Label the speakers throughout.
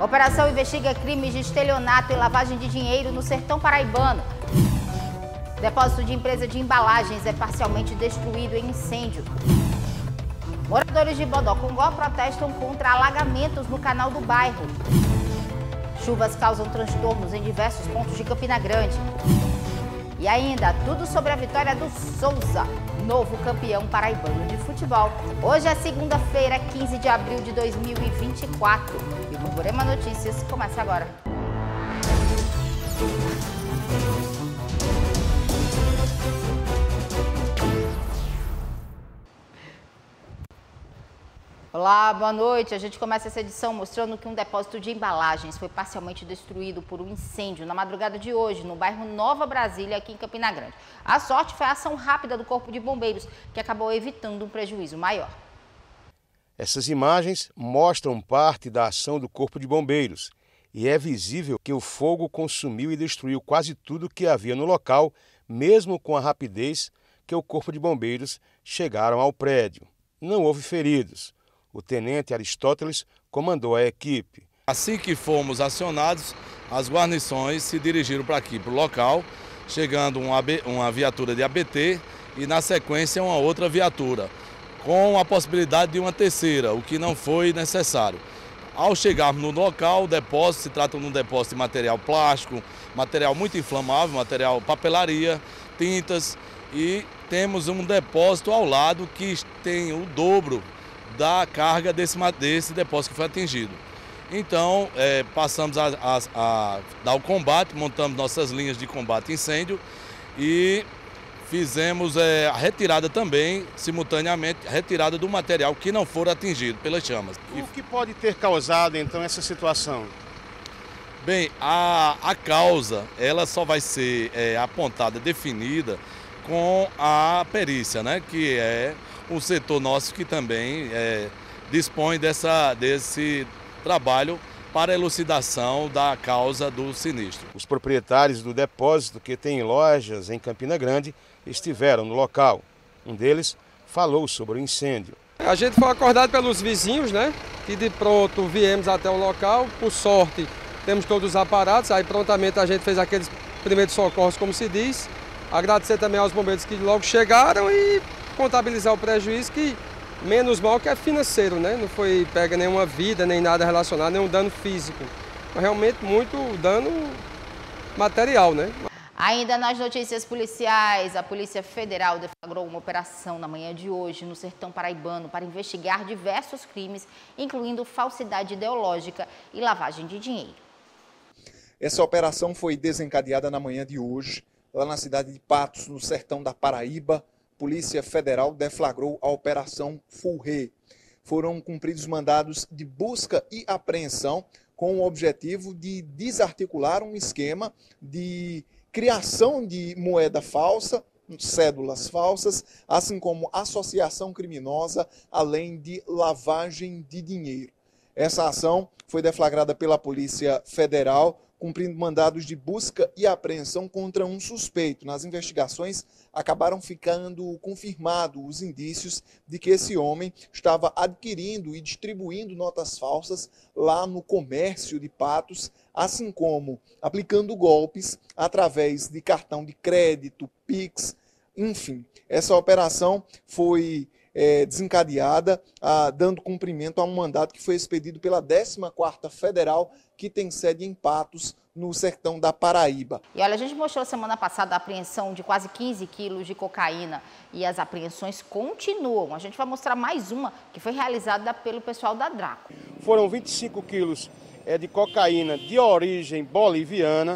Speaker 1: Operação investiga crimes de estelionato e lavagem de dinheiro no sertão paraibano. Depósito de empresa de embalagens é parcialmente destruído em incêndio. Moradores de Bodocongó protestam contra alagamentos no canal do bairro. Chuvas causam transtornos em diversos pontos de Campina Grande. E ainda, tudo sobre a vitória do Souza, novo campeão paraibano de futebol. Hoje é segunda-feira, 15 de abril de 2024. E o Borborema Notícias começa agora. Olá, boa noite. A gente começa essa edição mostrando que um depósito de embalagens foi parcialmente destruído por um incêndio na madrugada de hoje, no bairro Nova Brasília, aqui em Campina Grande. A sorte foi a ação rápida do Corpo de Bombeiros, que acabou evitando um prejuízo maior.
Speaker 2: Essas imagens mostram parte da ação do Corpo de Bombeiros e é visível que o fogo consumiu e destruiu quase tudo que havia no local, mesmo com a rapidez que o Corpo de Bombeiros chegaram ao prédio. Não houve feridos. O tenente Aristóteles comandou a equipe.
Speaker 3: Assim que fomos acionados, as guarnições se dirigiram para aqui, para o local, chegando uma viatura de ABT e, na sequência, uma outra viatura, com a possibilidade de uma terceira, o que não foi necessário. Ao chegarmos no local, o depósito se trata de um depósito de material plástico, material muito inflamável, material papelaria, tintas, e temos um depósito ao lado que tem o dobro da carga desse depósito que foi atingido. Então, passamos a dar o combate, montamos nossas linhas de combate a incêndio e fizemos a retirada também, simultaneamente, retirada do material que não for atingido pelas chamas.
Speaker 2: O que pode ter causado, então, essa situação?
Speaker 3: Bem, a causa, ela só vai ser apontada, definida com a perícia, né, que é um setor nosso que também dispõe desse trabalho para a elucidação da causa do sinistro.
Speaker 2: Os proprietários do depósito, que tem lojas em Campina Grande, estiveram no local. Um deles falou sobre o incêndio.
Speaker 4: A gente foi acordado pelos vizinhos, né? E de pronto viemos até o local. Por sorte, temos todos os aparatos. Aí prontamente a gente fez aqueles primeiros socorros, como se diz. Agradecer também aos bombeiros que logo chegaram e contabilizar o prejuízo, que menos mal que é financeiro, né? Não foi pega nenhuma vida, nem nada relacionado, nenhum dano físico. Mas realmente muito dano material, né?
Speaker 1: Ainda nas notícias policiais, a Polícia Federal deflagrou uma operação na manhã de hoje no sertão paraibano para investigar diversos crimes, incluindo falsidade ideológica e lavagem de dinheiro.
Speaker 5: Essa operação foi desencadeada na manhã de hoje, lá na cidade de Patos, no sertão da Paraíba. Polícia Federal deflagrou a Operação Fulré. Foram cumpridos mandados de busca e apreensão com o objetivo de desarticular um esquema de criação de moeda falsa, cédulas falsas, assim como associação criminosa, além de lavagem de dinheiro. Essa ação foi deflagrada pela Polícia Federal, cumprindo mandados de busca e apreensão contra um suspeito. Nas investigações, acabaram ficando confirmados os indícios de que esse homem estava adquirindo e distribuindo notas falsas lá no comércio de Patos, assim como aplicando golpes através de cartão de crédito, Pix, enfim. Essa operação foi desencadeada, dando cumprimento a um mandato que foi expedido pela 14ª Federal, que tem sede em Patos, no sertão da Paraíba.
Speaker 1: E olha, a gente mostrou semana passada a apreensão de quase 15 quilos de cocaína e as apreensões continuam. A gente vai mostrar mais uma que foi realizada pelo pessoal da Draco.
Speaker 2: Foram 25 quilos de cocaína de origem boliviana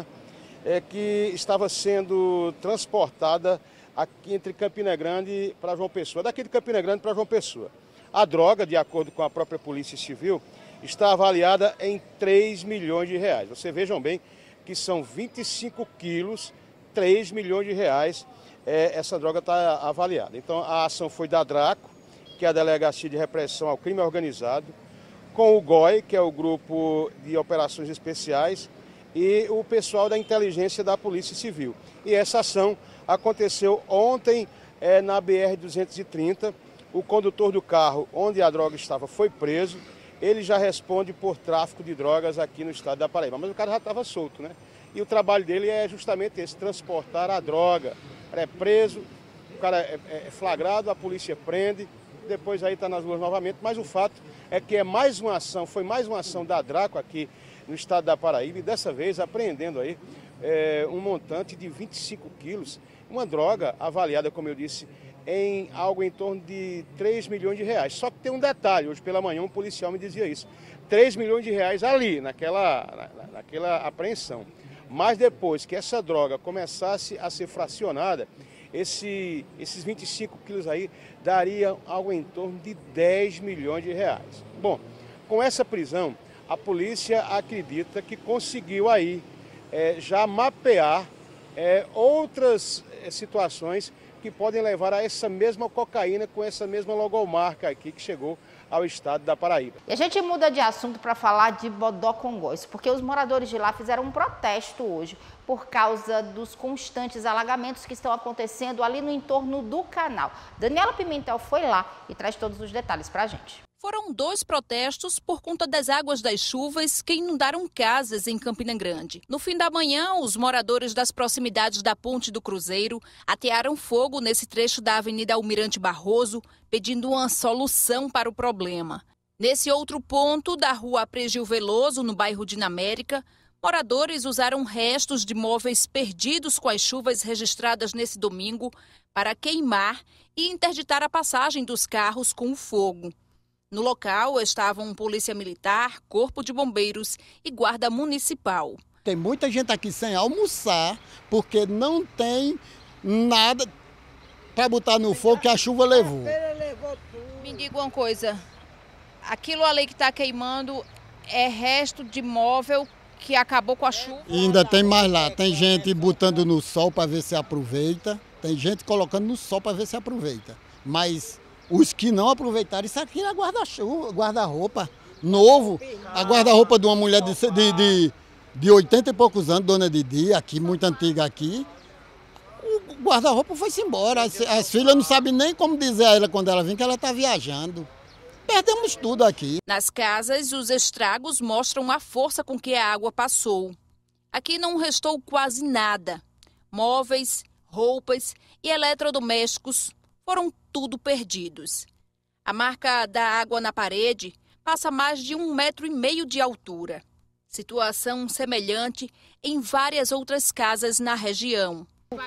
Speaker 2: que estava sendo transportada aqui entre Campina Grande para João Pessoa, daqui de Campina Grande para João Pessoa. A droga, de acordo com a própria Polícia Civil, está avaliada em 3 milhões de reais. Vocês vejam bem que são 25 quilos, 3 milhões de reais, essa droga está avaliada. Então a ação foi da Draco, que é a Delegacia de Repressão ao Crime Organizado, com o GOI, que é o Grupo de Operações Especiais, e o pessoal da inteligência da Polícia Civil. E essa ação aconteceu ontem na BR-230. O condutor do carro onde a droga estava foi preso ele já responde por tráfico de drogas aqui no estado da Paraíba. Mas o cara já estava solto, né? E o trabalho dele é justamente esse, transportar a droga. O cara é preso, o cara é flagrado, a polícia prende, depois aí está nas ruas novamente. Mas o fato é que foi mais uma ação da Draco aqui no estado da Paraíba, e dessa vez apreendendo aí um montante de 25 quilos, uma droga avaliada, como eu disse, em algo em torno de 3 milhões de reais. Só que tem um detalhe, hoje pela manhã um policial me dizia isso, 3 milhões de reais ali, naquela apreensão. Mas depois que essa droga começasse a ser fracionada, esses 25 quilos aí dariam algo em torno de 10 milhões de reais. Bom, com essa prisão, a polícia acredita que conseguiu aí já mapear outras situações que podem levar a essa mesma cocaína com essa mesma logomarca aqui que chegou ao estado da Paraíba.
Speaker 1: E a gente muda de assunto para falar de Bodocongó, porque os moradores de lá fizeram um protesto hoje por causa dos constantes alagamentos que estão acontecendo ali no entorno do canal. Daniela Pimentel foi lá e traz todos os detalhes para a gente.
Speaker 6: Foram 2 protestos por conta das águas das chuvas que inundaram casas em Campina Grande. No fim da manhã, os moradores das proximidades da Ponte do Cruzeiro atearam fogo nesse trecho da Avenida Almirante Barroso, pedindo uma solução para o problema. Nesse outro ponto, da Rua Apregil Veloso, no bairro Dinamérica, moradores usaram restos de móveis perdidos com as chuvas registradas nesse domingo para queimar e interditar a passagem dos carros com o fogo. No local estavam polícia militar, corpo de bombeiros e guarda municipal.
Speaker 7: Tem muita gente aqui sem almoçar porque não tem nada para botar no fogo que a chuva levou.
Speaker 6: Me diga uma coisa, aquilo ali que está queimando é resto de móvel que acabou com a chuva?
Speaker 7: E ainda tem mais lá, tem gente botando no sol para ver se aproveita, tem gente colocando no sol para ver se aproveita, mas os que não aproveitaram, isso aqui é guarda-roupa novo, a guarda-roupa de uma mulher de 80 e poucos anos, dona Didi, aqui, muito antiga aqui. O guarda-roupa foi-se embora, as filhas não sabem nem como dizer a ela quando ela vem que ela está viajando. Perdemos tudo aqui.
Speaker 6: Nas casas, os estragos mostram a força com que a água passou. Aqui não restou quase nada. Móveis, roupas e eletrodomésticos foram tudo perdidos. A marca da água na parede passa mais de 1,5 metro de altura. Situação semelhante em várias outras casas na região.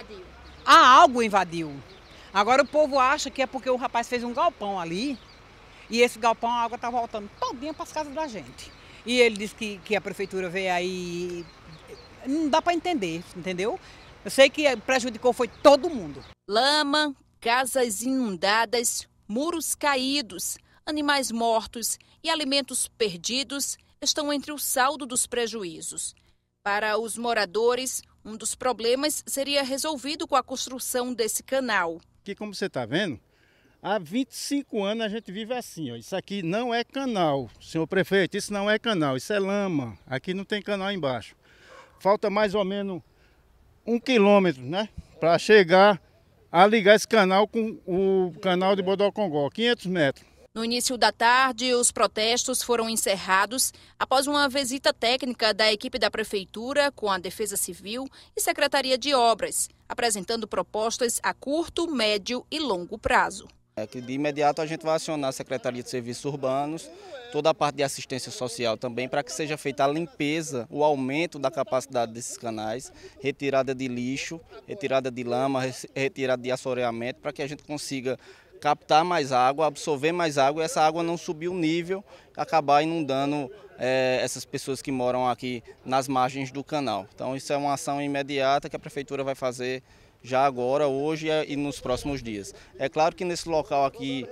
Speaker 8: A água invadiu. Agora o povo acha que é porque o rapaz fez um galpão ali e esse galpão a água está voltando todinha para as casas da gente. E ele disse que a prefeitura veio aí. Não dá para entender, entendeu? Eu sei que prejudicou foi todo mundo.
Speaker 6: Lama, casas inundadas, muros caídos, animais mortos e alimentos perdidos estão entre o saldo dos prejuízos. Para os moradores, um dos problemas seria resolvido com a construção desse canal.
Speaker 9: Aqui, como você está vendo, há 25 anos a gente vive assim. Ó. Isso aqui não é canal, senhor prefeito, isso não é canal, isso é lama. Aqui não tem canal embaixo. Falta mais ou menos 1 quilômetro, né, para chegar a ligar esse canal com o canal de Bodocongó, 500 metros.
Speaker 6: No início da tarde, os protestos foram encerrados após uma visita técnica da equipe da Prefeitura com a Defesa Civil e Secretaria de Obras, apresentando propostas a curto, médio e longo prazo.
Speaker 10: De imediato a gente vai acionar a Secretaria de Serviços Urbanos, toda a parte de assistência social também, para que seja feita a limpeza, o aumento da capacidade desses canais, retirada de lixo, retirada de lama, retirada de assoreamento, para que a gente consiga captar mais água, absorver mais água e essa água não subir o nível, acabar inundando essas pessoas que moram aqui nas margens do canal. Então isso é uma ação imediata que a Prefeitura vai fazer já agora, hoje e nos próximos dias. É claro que nesse local aqui,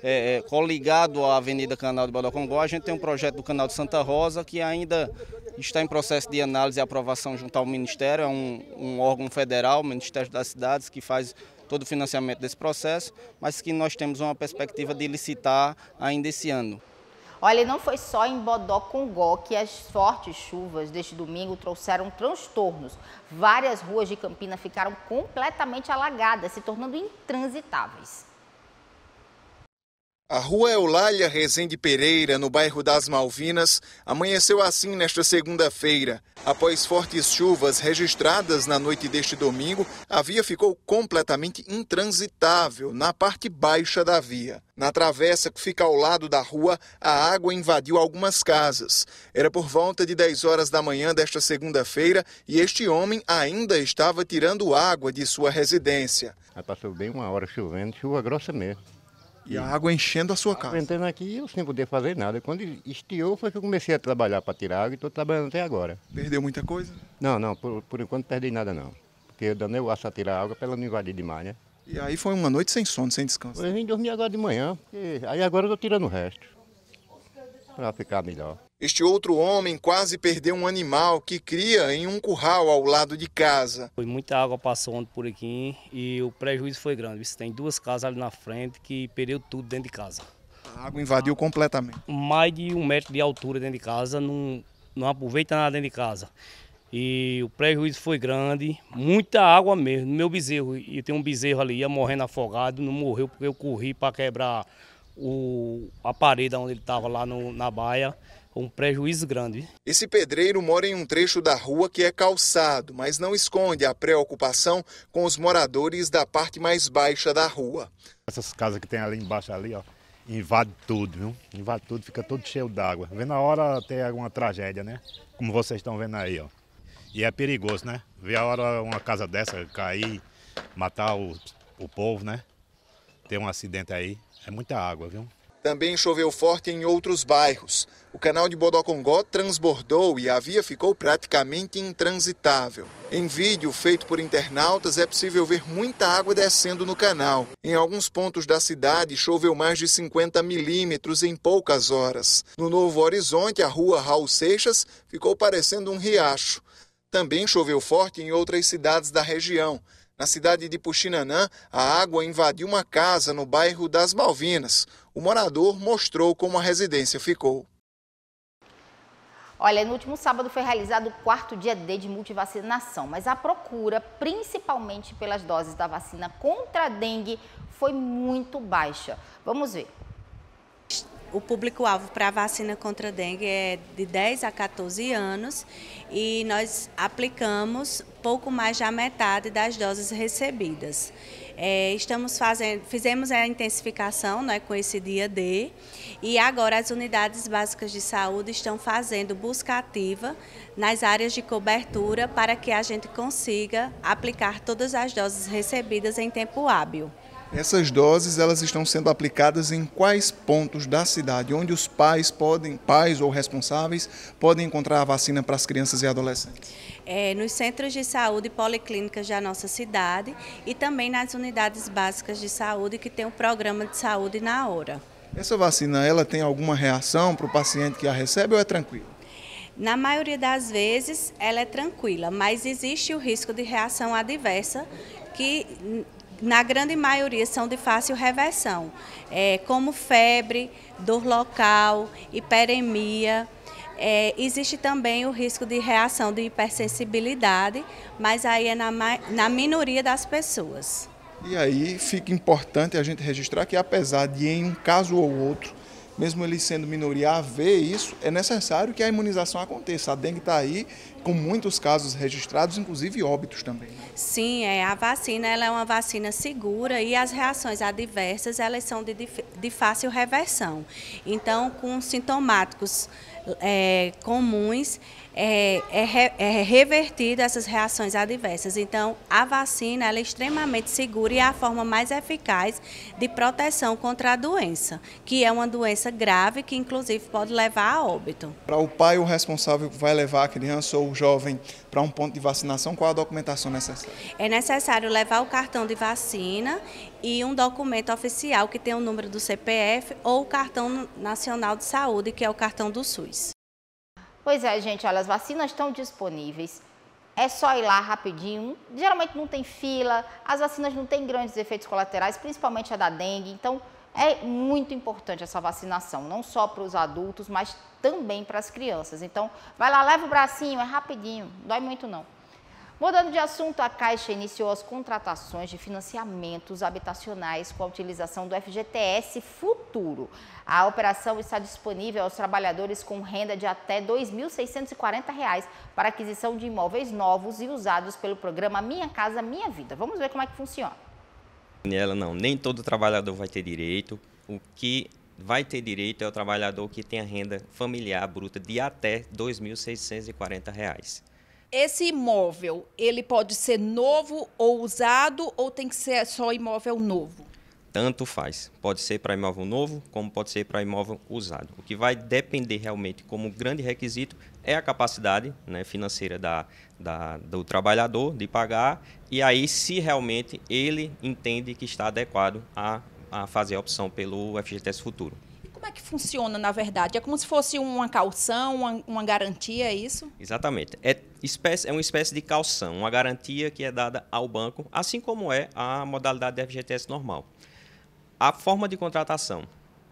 Speaker 10: coligado à Avenida Canal de Bodocongó, a gente tem um projeto do Canal de Santa Rosa que ainda está em processo de análise e aprovação junto ao Ministério, é um órgão federal, o Ministério das Cidades, que faz todo o financiamento desse processo, mas que nós temos uma perspectiva de licitar ainda esse ano.
Speaker 1: Olha, não foi só em Bodocongó que as fortes chuvas deste domingo trouxeram transtornos. Várias ruas de Campina ficaram completamente alagadas, se tornando intransitáveis.
Speaker 5: A rua Eulália Rezende Pereira, no bairro das Malvinas, amanheceu assim nesta segunda-feira. Após fortes chuvas registradas na noite deste domingo, a via ficou completamente intransitável na parte baixa da via. Na travessa que fica ao lado da rua, a água invadiu algumas casas. Era por volta de 10 horas da manhã desta segunda-feira e este homem ainda estava tirando água de sua residência.
Speaker 11: Passou bem uma hora chovendo, chuva grossa mesmo.
Speaker 5: E a água enchendo a sua casa?
Speaker 11: Entrando aqui, eu sem poder fazer nada. Quando estiou, foi que eu comecei a trabalhar para tirar água e estou trabalhando até agora.
Speaker 5: Perdeu muita coisa?
Speaker 11: Não, por enquanto não perdi nada não. Porque eu danei o aço a tirar água para ela não invadir demais, né?
Speaker 5: E aí foi uma noite sem sono, sem descanso?
Speaker 11: Eu vim dormir agora de manhã, aí agora eu estou tirando o resto, para ficar melhor.
Speaker 5: Este outro homem quase perdeu um animal que cria em um curral ao lado de casa.
Speaker 12: Muita água passou por aqui e o prejuízo foi grande. Tem 2 casas ali na frente que perdeu tudo dentro de casa.
Speaker 5: A água invadiu completamente?
Speaker 12: Mais de 1 metro de altura dentro de casa, não aproveita nada dentro de casa. E o prejuízo foi grande, muita água mesmo. No meu bezerro, e tem um bezerro ali, ia morrendo afogado, não morreu porque eu corri para quebrar a parede onde ele estava lá na baia. Um prejuízo grande.
Speaker 5: Esse pedreiro mora em um trecho da rua que é calçado, mas não esconde a preocupação com os moradores da parte mais baixa da rua.
Speaker 13: Essas casas que tem ali embaixo, ali, ó, invade tudo, viu? Invade tudo, fica todo cheio d'água. Vê na hora ter alguma tragédia, né? Como vocês estão vendo aí, ó. E é perigoso, né? Ver a hora uma casa dessa cair, matar o povo, né? Ter um acidente aí, é muita água, viu?
Speaker 5: Também choveu forte em outros bairros. O canal de Bodocongó transbordou e a via ficou praticamente intransitável. Em vídeo feito por internautas é possível ver muita água descendo no canal. Em alguns pontos da cidade choveu mais de 50 milímetros em poucas horas. No Novo Horizonte, a rua Raul Seixas ficou parecendo um riacho. Também choveu forte em outras cidades da região. Na cidade de Puxinanã, a água invadiu uma casa no bairro das Malvinas. O morador mostrou como a residência ficou.
Speaker 1: Olha, no último sábado foi realizado o 4º dia D de multivacinação, mas a procura, principalmente pelas doses da vacina contra a dengue, foi muito baixa. Vamos ver.
Speaker 14: O público-alvo para a vacina contra a dengue é de 10 a 14 anos e nós aplicamos pouco mais da metade das doses recebidas. Fizemos a intensificação, né, com esse dia D e agora as unidades básicas de saúde estão fazendo busca ativa nas áreas de cobertura para que a gente consiga aplicar todas as doses recebidas em tempo hábil.
Speaker 5: Essas doses elas estão sendo aplicadas em quais pontos da cidade, onde os pais ou responsáveis podem encontrar a vacina para as crianças e adolescentes?
Speaker 14: Nos centros de saúde e policlínicas da nossa cidade e também nas unidades básicas de saúde que tem um programa de saúde na hora.
Speaker 5: Essa vacina ela tem alguma reação para o paciente que a recebe ou é tranquila?
Speaker 14: Na maioria das vezes ela é tranquila, mas existe o risco de reação adversa que na grande maioria são de fácil reversão, como febre, dor local, hiperemia. Existe também o risco de reação de hipersensibilidade, mas aí é na minoria das pessoas.
Speaker 5: E aí fica importante a gente registrar que apesar de em um caso ou outro, mesmo ele sendo minoria, haver isso, é necessário que a imunização aconteça. A dengue está aí com muitos casos registrados, inclusive óbitos também.
Speaker 14: Sim, a vacina ela é uma vacina segura e as reações adversas elas são de fácil reversão. Então, com sintomáticos comuns, revertido essas reações adversas. Então, a vacina ela é extremamente segura e é a forma mais eficaz de proteção contra a doença, que é uma doença grave que, inclusive, pode levar a óbito.
Speaker 5: Para o pai, o responsável que vai levar a criança ou o jovem para um ponto de vacinação, qual a documentação necessária?
Speaker 14: É necessário levar o cartão de vacina e um documento oficial que tem o número do CPF ou o cartão nacional de saúde, que é o cartão do SUS.
Speaker 1: Pois é, gente, olha, as vacinas estão disponíveis, é só ir lá rapidinho, geralmente não tem fila, as vacinas não têm grandes efeitos colaterais, principalmente a da dengue, então é muito importante essa vacinação, não só para os adultos, mas também para as crianças. Então, vai lá, leva o bracinho, é rapidinho, não dói muito não. Mudando de assunto, a Caixa iniciou as contratações de financiamentos habitacionais com a utilização do FGTS Futuro. A operação está disponível aos trabalhadores com renda de até R$ 2.640 para aquisição de imóveis novos e usados pelo programa Minha Casa Minha Vida. Vamos ver como é que funciona.
Speaker 15: Nela não, nem todo trabalhador vai ter direito. O que vai ter direito é o trabalhador que tem a renda familiar bruta de até R$ 2.640.
Speaker 6: Esse imóvel, ele pode ser novo ou usado ou tem que ser só imóvel novo?
Speaker 15: Tanto faz. Pode ser para imóvel novo, como pode ser para imóvel usado. O que vai depender realmente como grande requisito é a capacidade, né, financeira do trabalhador de pagar, e aí se realmente ele entende que está adequado a fazer a opção pelo FGTS Futuro.
Speaker 6: Como é que funciona, na verdade? É como se fosse uma caução, uma garantia, é isso?
Speaker 15: Exatamente. É uma espécie de caução, uma garantia que é dada ao banco, assim como é a modalidade de FGTS normal. A forma de contratação,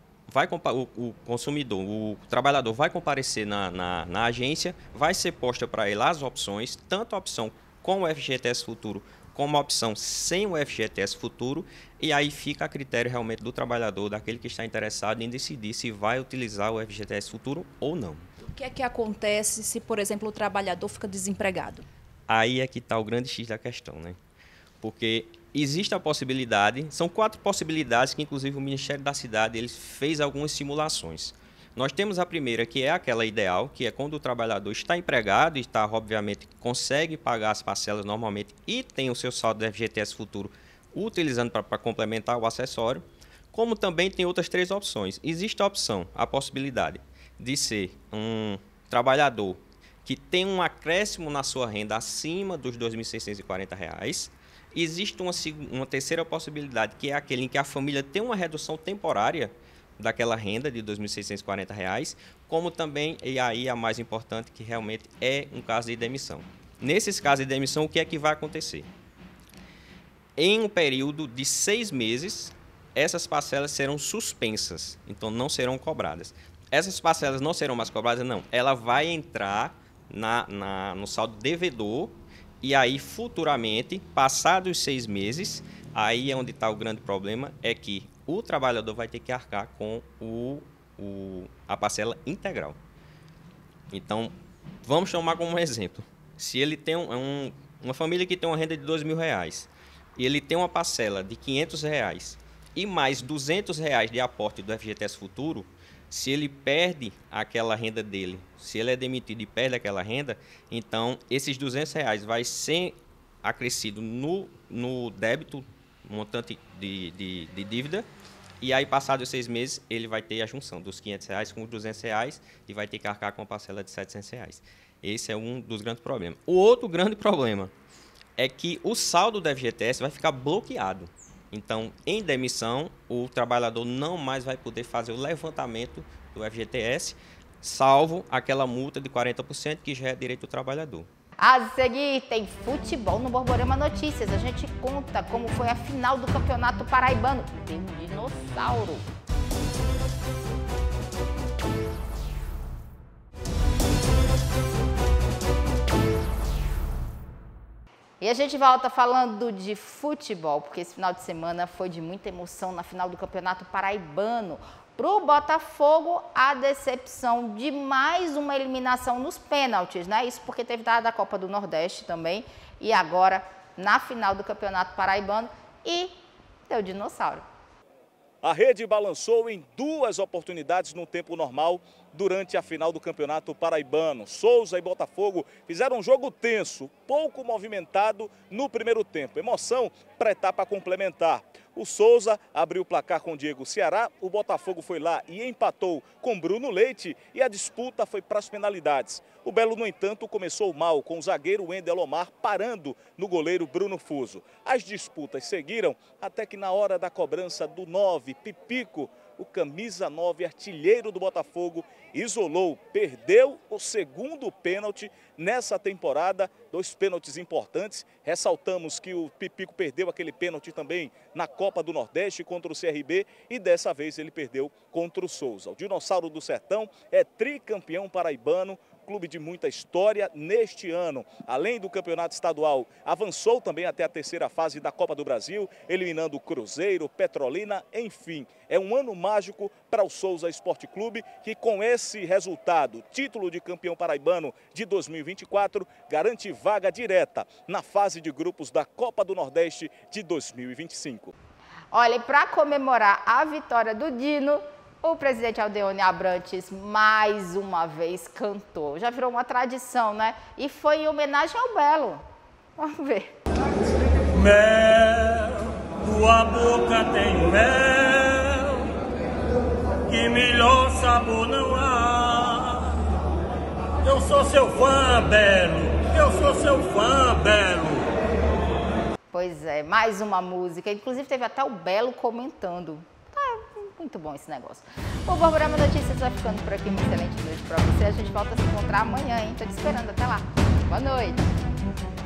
Speaker 15: o consumidor, o trabalhador vai comparecer na agência, vai ser posta para ele as opções, tanto a opção com o FGTS Futuro, como a opção sem o FGTS Futuro, e aí fica a critério realmente do trabalhador, daquele que está interessado em decidir se vai utilizar o FGTS Futuro ou não.
Speaker 6: O que é que acontece se, por exemplo, o trabalhador fica desempregado?
Speaker 15: Aí é que está o grande X da questão, né? Porque existe a possibilidade, são 4 possibilidades que inclusive o Ministério da Cidade ele fez algumas simulações. Nós temos a primeira, que é aquela ideal, que é quando o trabalhador está empregado e obviamente, consegue pagar as parcelas normalmente e tem o seu saldo do FGTS Futuro utilizando para complementar o acessório, como também tem outras 3 opções. Existe a opção, a possibilidade de ser um trabalhador que tem um acréscimo na sua renda acima dos R$ 2.640. Existe uma terceira possibilidade, que é aquele em que a família tem uma redução temporária daquela renda de R$ 2.640, como também, e aí a mais importante, que realmente é um caso de demissão. Nesses casos de demissão, o que é que vai acontecer? Em um período de 6 meses, essas parcelas serão suspensas, então não serão cobradas. Essas parcelas não serão mais cobradas, não. Ela vai entrar no saldo devedor e aí futuramente, passados 6 meses, aí é onde está o grande problema, é que o trabalhador vai ter que arcar com a parcela integral. Então, vamos tomar como exemplo. Se ele tem uma família que tem uma renda de R$ 2.000 e ele tem uma parcela de R$ 500 e mais R$ 200 de aporte do FGTS Futuro, se ele perde aquela renda dele, se ele é demitido e perde aquela renda, então esses R$ 200 vai ser acrescido no débito, montante de dívida, e aí passados 6 meses ele vai ter a junção dos R$ 500 com os R$ 200 e vai ter que arcar com a parcela de R$ 700. Esse é um dos grandes problemas. O outro grande problema é que o saldo do FGTS vai ficar bloqueado. Então, em demissão, o trabalhador não mais vai poder fazer o levantamento do FGTS, salvo aquela multa de 40% que já é direito do trabalhador.
Speaker 1: A seguir, tem futebol no Borborema Notícias. A gente conta como foi a final do Campeonato Paraibano. Tem um dinossauro. E a gente volta falando de futebol, porque esse final de semana foi de muita emoção na final do Campeonato Paraibano. Para o Botafogo, a decepção de mais uma eliminação nos pênaltis, né? Isso porque teve da Copa do Nordeste também e agora na final do Campeonato Paraibano e deu dinossauro.
Speaker 16: A rede balançou em 2 oportunidades no tempo normal durante a final do Campeonato Paraibano. Souza e Botafogo fizeram um jogo tenso, pouco movimentado no primeiro tempo. Emoção para a etapa complementar. O Souza abriu o placar com Diego Ceará, o Botafogo foi lá e empatou com Bruno Leite e a disputa foi para as penalidades. O Belo, no entanto, começou mal com o zagueiro Wendel Omar parando no goleiro Bruno Fuso. As disputas seguiram até que na hora da cobrança do 9, Pipico, o camisa 9, artilheiro do Botafogo, isolou, perdeu o segundo pênalti nessa temporada, 2 pênaltis importantes. Ressaltamos que o Pipico perdeu aquele pênalti também na Copa do Nordeste contra o CRB e dessa vez ele perdeu contra o Souza. O Dinossauro do Sertão é tricampeão paraibano clube de muita história neste ano. Além do campeonato estadual, avançou também até a terceira fase da Copa do Brasil, eliminando o Cruzeiro, Petrolina, enfim. É um ano mágico para o Souza Esporte Clube, que com esse resultado, título de campeão paraibano de 2024, garante vaga direta na fase de grupos da Copa do Nordeste de 2025.
Speaker 1: Olha, e para comemorar a vitória do Dino, o presidente Aldeone Abrantes mais uma vez cantou. Já virou uma tradição, né? E foi em homenagem ao Belo. Vamos ver.
Speaker 17: Mel, tua boca tem mel, que melhor sabor não há. Eu sou seu fã, Belo, eu sou seu fã, Belo.
Speaker 1: Pois é, mais uma música. Inclusive teve até o Belo comentando. Muito bom esse negócio. O Borborema Notícias vai ficando por aqui. Uma excelente noite para você. A gente volta a se encontrar amanhã, hein? Tô te esperando. Até lá. Boa noite.